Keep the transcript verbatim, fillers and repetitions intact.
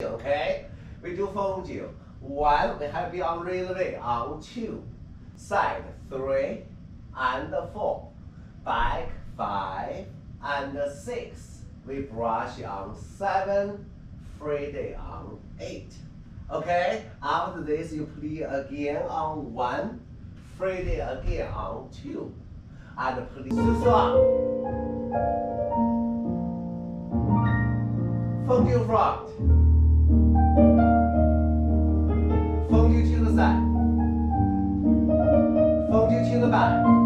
Okay, we do Fondu. One, we have been on relay on two, side three and four, back five and six. We brush on seven, Friday on eight. Okay, after this you play again on one, Friday again on two, and play ce soir. Fondu front. Fondu to the side. Fondu to the back.